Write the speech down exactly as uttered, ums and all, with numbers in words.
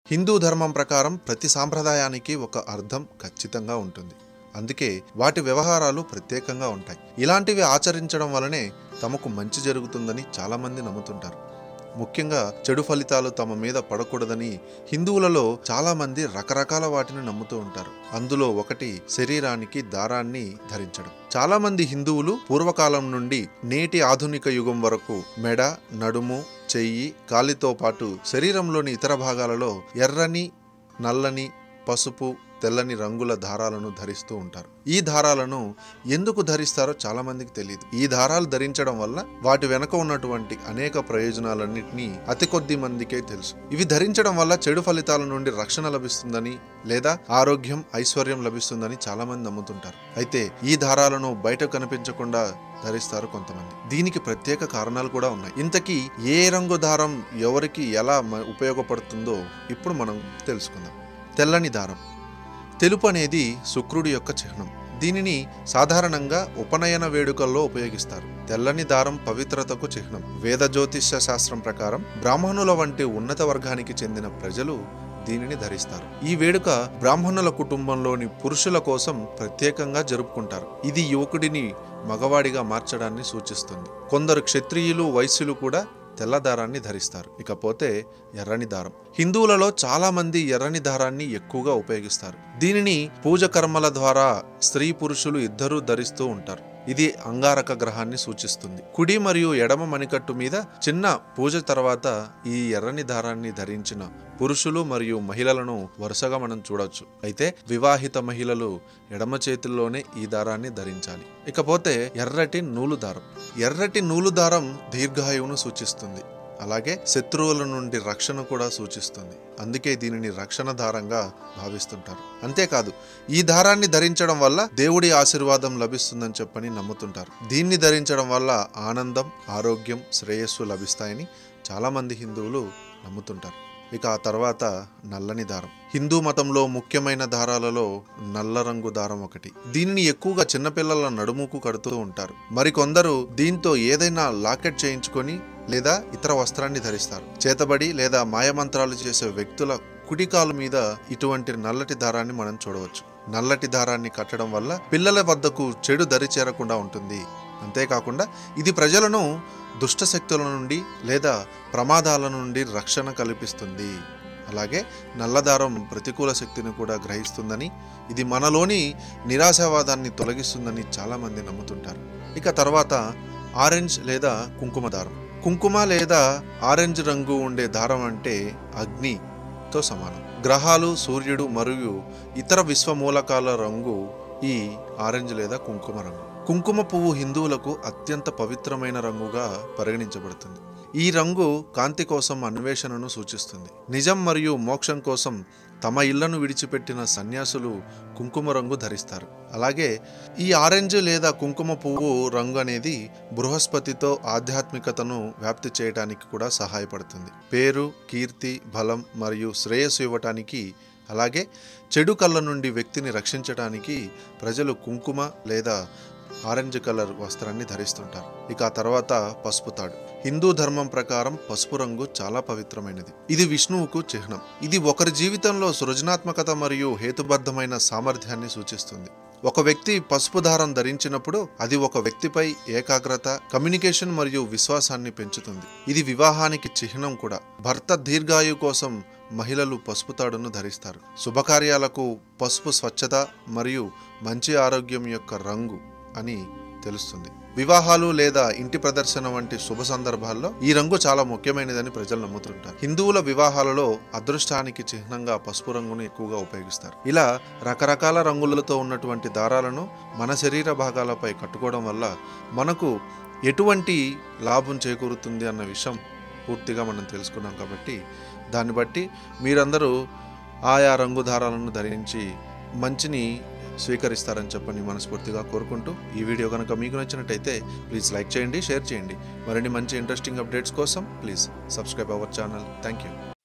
హిందూ ధర్మం ప్రకారం ప్రతి సాంప్రదాయానికి ఒక అర్థం ఖచ్చితంగా ఉంటుంది. అందుకే వాటి వ్యవహారాలు ప్రత్యేకంగా ఉంటాయి. ఇలాంటివి ఆచరించడం వలనే తమకు మంచి జరుగుతుందని చాలామంది నమ్ముతుంటారు. ముఖ్యంగా చెడు ఫలితాలు తమ మీద పడకూడదని హిందువులలో చాలామంది రకరకాల వాటిని నమ్ముతూ ఉంటారు. అందులో ఒకటి శరీరానికి దారాన్ని ధరించడం. చాలామంది హిందువులు పూర్వకాలం నుండి నేటి ఆధునిక యుగం వరకు మెడ, నడుము, చెయ్యి, కాలితో పాటు శరీరంలోని ఇతర భాగాలలో ఎర్రని, నల్లని, పసుపు, తెల్లని రంగుల దారాలను ధరిస్తూ ఉంటారు. ఈ దారాలను ఎందుకు ధరిస్తారో చాలా మందికి తెలియదు. ఈ దారాలు ధరించడం వల్ల వాటి వెనక ఉన్నటువంటి అనేక ప్రయోజనాలన్నింటినీ అతి కొద్ది మందికే తెలుసు. ఇవి ధరించడం వల్ల చెడు ఫలితాల నుండి రక్షణ లభిస్తుందని లేదా ఆరోగ్యం, ఐశ్వర్యం లభిస్తుందని చాలా మంది నమ్ముతుంటారు. అయితే ఈ దారాలను బయట కనిపించకుండా ధరిస్తారు కొంతమంది. దీనికి ప్రత్యేక కారణాలు కూడా ఉన్నాయి. ఇంతకీ ఏ రంగు దారం ఎవరికి ఎలా ఉపయోగపడుతుందో ఇప్పుడు మనం తెలుసుకుందాం. తెల్లని దారం. తెలుపు అనేది శుక్రుడి యొక్క చిహ్నం. దీనిని సాధారణంగా ఉపనయన వేడుకల్లో ఉపయోగిస్తారు. తెల్లని దారం పవిత్రతకు చిహ్నం. వేద జ్యోతిష్య శాస్త్రం ప్రకారం బ్రాహ్మణుల వంటి ఉన్నత వర్గానికి చెందిన ప్రజలు దీనిని ధరిస్తారు. ఈ వేడుక బ్రాహ్మణుల కుటుంబంలోని పురుషుల కోసం ప్రత్యేకంగా జరుపుకుంటారు. ఇది యువకుడిని మగవాడిగా మార్చడాన్ని సూచిస్తుంది. కొందరు క్షత్రియులు, వైశ్యులు కూడా తెల్లదారాన్ని ధరిస్తారు. ఇకపోతే ఎర్రని దారం. హిందువులలో చాలా మంది ఎర్రని దారాన్ని ఎక్కువగా ఉపయోగిస్తారు. దీనిని పూజ కర్మల ద్వారా స్త్రీ పురుషులు ఇద్దరూ ధరిస్తూ ఉంటారు. ఇది అంగారక గ్రహాన్ని సూచిస్తుంది. కుడి మరియు ఎడమ మణికట్టు మీద చిన్న పూజ తర్వాత ఈ ఎర్రని దారాన్ని ధరించిన పురుషులు మరియు మహిళలను వరుసగా మనం చూడొచ్చు. అయితే వివాహిత మహిళలు ఎడమ చేతుల్లోనే ఈ దారాన్ని ధరించాలి. ఇకపోతే ఎర్రటి నూలు దారం. ఎర్రటి నూలు దారం దీర్ఘాయువును సూచిస్తుంది. అలాగే శత్రువుల నుండి రక్షణ కూడా సూచిస్తుంది. అందుకే దీనిని రక్షణ దారంగా భావిస్తుంటారు. అంతేకాదు ఈ దారాన్ని ధరించడం వల్ల దేవుడి ఆశీర్వాదం లభిస్తుందని చెప్పని నమ్ముతుంటారు. దీన్ని ధరించడం వల్ల ఆనందం, ఆరోగ్యం, శ్రేయస్సు లభిస్తాయని చాలా మంది హిందువులు నమ్ముతుంటారు. ఇక ఆ తర్వాత నల్లని దారం. హిందూ మతంలో ముఖ్యమైన దారాలలో నల్ల రంగు దారం ఒకటి. దీనిని ఎక్కువగా చిన్నపిల్లల నడుముకు కడుతూ ఉంటారు. మరికొందరు దీంతో ఏదైనా లాకెట్ చేయించుకొని లేదా ఇతర వస్త్రాన్ని ధరిస్తారు. చేతబడి లేదా మాయమంత్రాలు చేసే వ్యక్తుల కుడికాలు మీద ఇటువంటి నల్లటి దారాన్ని మనం చూడవచ్చు. నల్లటి దారాన్ని కట్టడం వల్ల పిల్లల వద్దకు చెడు దరి చేరకుండా ఉంటుంది. అంతేకాకుండా ఇది ప్రజలను దుష్ట శక్తుల నుండి లేదా ప్రమాదాల నుండి రక్షణ కల్పిస్తుంది. అలాగే నల్లదారం ప్రతికూల శక్తిని కూడా గ్రహిస్తుందని, ఇది మనలోని నిరాశావాదాన్ని తొలగిస్తుందని చాలామంది నమ్ముతుంటారు. ఇక తర్వాత ఆరెంజ్ లేదా కుంకుమ దారం. కుంకుమ లేదా ఆరెంజ్ రంగు ఉండే దారం అంటే అగ్నితో సమానం. గ్రహాలు, సూర్యుడు మరియు ఇతర విశ్వమూలకాల రంగు ఈ ఆరెంజ్ లేదా కుంకుమ రంగు. కుంకుమ పువ్వు హిందువులకు అత్యంత పవిత్రమైన రంగుగా పరిగణించబడుతుంది. ఈ రంగు కాంతి కోసం అన్వేషణను సూచిస్తుంది. నిజం మరియు మోక్షం కోసం తమ ఇళ్లను విడిచిపెట్టిన సన్యాసులు కుంకుమ రంగు ధరిస్తారు. అలాగే ఈ ఆరెంజ్ లేదా కుంకుమ పువ్వు రంగు అనేది బృహస్పతితో ఆధ్యాత్మికతను వ్యాప్తి చేయడానికి కూడా సహాయపడుతుంది. పేరు, కీర్తి, బలం మరియు శ్రేయస్సు ఇవ్వటానికి, అలాగే చెడు కళ్ళ నుండి వ్యక్తిని రక్షించడానికి ప్రజలు కుంకుమ లేదా ఆరెంజ్ కలర్ వస్త్రాన్ని ధరిస్తుంటారు. ఇక ఆ తర్వాత పసుపు తాడు. హిందూ ధర్మం ప్రకారం పసుపు రంగు చాలా పవిత్రమైనది. ఇది విష్ణువుకు చిహ్నం. ఇది ఒకరి జీవితంలో సృజనాత్మకత మరియు హేతుబద్ధమైన సామర్థ్యాన్ని సూచిస్తుంది. ఒక వ్యక్తి పసుపు దారం ధరించినప్పుడు అది ఒక వ్యక్తిపై ఏకాగ్రత, కమ్యూనికేషన్ మరియు విశ్వాసాన్ని పెంచుతుంది. ఇది వివాహానికి చిహ్నం కూడా. భర్త దీర్ఘాయు కోసం మహిళలు పసుపు తాడును ధరిస్తారు. శుభకార్యాలకు పసుపు స్వచ్ఛత మరియు మంచి ఆరోగ్యం యొక్క రంగు అని తెలుస్తుంది. వివాహాలు లేదా ఇంటి ప్రదర్శన వంటి శుభ సందర్భాల్లో ఈ రంగు చాలా ముఖ్యమైనదని ప్రజలు నమ్ముతుంటారు. హిందువుల వివాహాలలో అదృష్టానికి చిహ్నంగా పసుపు రంగును ఎక్కువగా ఉపయోగిస్తారు. ఇలా రకరకాల రంగులతో ఉన్నటువంటి దారాలను మన శరీర భాగాలపై కట్టుకోవడం వల్ల మనకు ఎటువంటి లాభం చేకూరుతుంది అన్న విషయం పూర్తిగా మనం తెలుసుకున్నాం. కాబట్టి దాన్ని బట్టి మీరందరూ ఆయా రంగు దారాలను ధరించి మంచిని స్వీకరిస్తారని చెప్పని మనస్ఫూర్తిగా కోరుకుంటూ, ఈ వీడియో కనుక మీకు నచ్చినట్టయితే ప్లీజ్ లైక్ చేయండి, షేర్ చేయండి. మరిన్ని మంచి ఇంట్రెస్టింగ్ అప్డేట్స్ కోసం please subscribe our channel. Thank you.